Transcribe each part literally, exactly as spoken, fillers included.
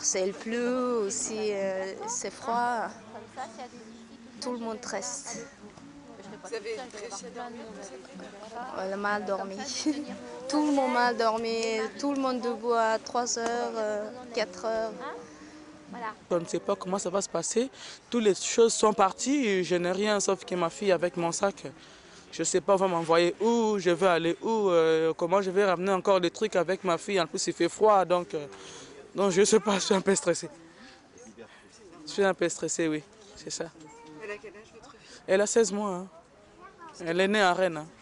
c'est le plus aussi, euh, c'est froid. Tout le monde reste. Vous avez réussi à dormir? On a mal dormi. Tout le monde mal dormi. Tout le monde debout à trois heures, quatre heures. Je ne sais pas comment ça va se passer. Toutes les choses sont parties. Je n'ai rien sauf que ma fille avec mon sac. Je ne sais pas, on va m'envoyer où, je vais aller où, euh, comment je vais ramener encore des trucs avec ma fille. En plus, il fait froid, donc, euh, donc je ne sais pas, je suis un peu stressée. Je suis un peu stressée, oui, c'est ça. Elle a quel âge, votre fille? Elle a seize mois. Hein. Elle est née à Rennes. Hein.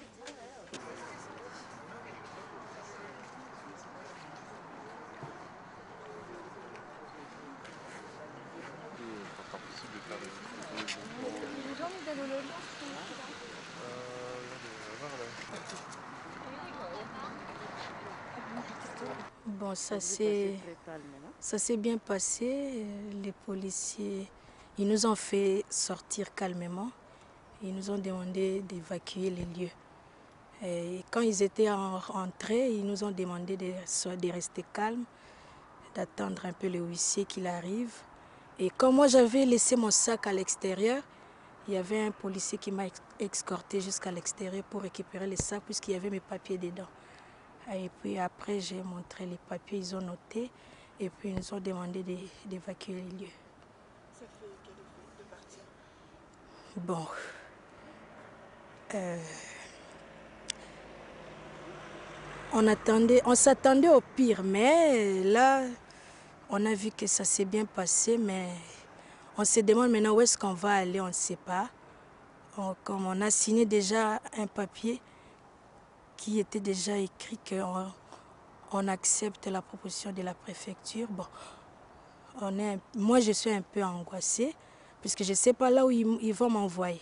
Bon, ça s'est ça s'est bien passé. Les policiers, ils nous ont fait sortir calmement. Ils nous ont demandé d'évacuer les lieux. Et quand ils étaient entrés, ils nous ont demandé de, de rester calmes, d'attendre un peu le huissier qu'il arrive. Et quand moi j'avais laissé mon sac à l'extérieur, il y avait un policier qui m'a escorté jusqu'à l'extérieur pour récupérer le sac puisqu'il y avait mes papiers dedans. Et puis après, j'ai montré les papiers, ils ont noté et puis ils nous ont demandé d'évacuer les lieux. Ça fait quel effet de partir? Bon. Euh, on attendait, on s'attendait au pire, mais là, on a vu que ça s'est bien passé, mais on se demande maintenant où est-ce qu'on va aller, on ne sait pas. On, comme on a signé déjà un papier qui était déjà écrit qu'on on accepte la proposition de la préfecture. Bon, on est, moi, je suis un peu angoissée, puisque je ne sais pas là où ils, ils vont m'envoyer.